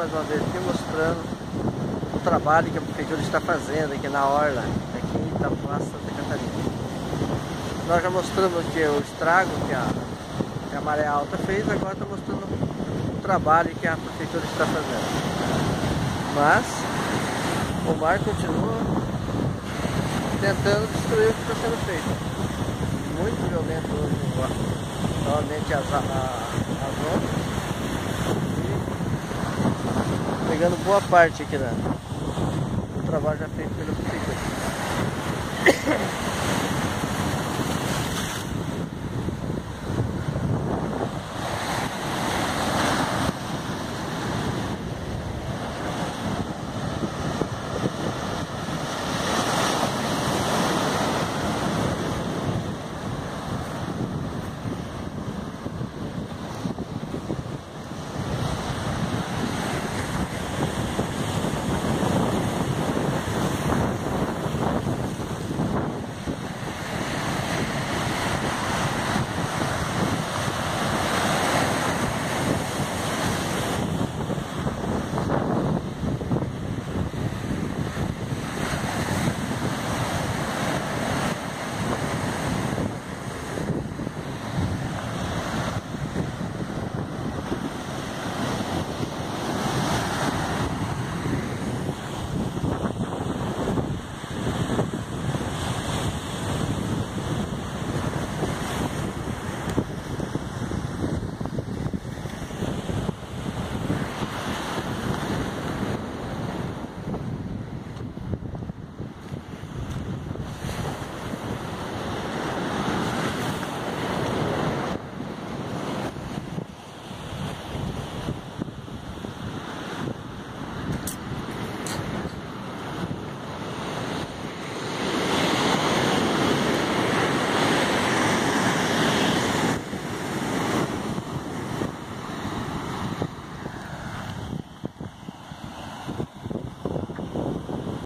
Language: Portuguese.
mais uma vez aqui mostrando o trabalho que a prefeitura está fazendo aqui na orla, aqui em Itapuã, Santa Catarina. Nós já mostramos aqui o estrago que a maré alta fez, agora está mostrando o trabalho que a prefeitura está fazendo. Mas o mar continua tentando destruir o que está sendo feito. Muito violento hoje, novamente as ondas, e pegando boa parte aqui do trabalho já feito pela prefeitura.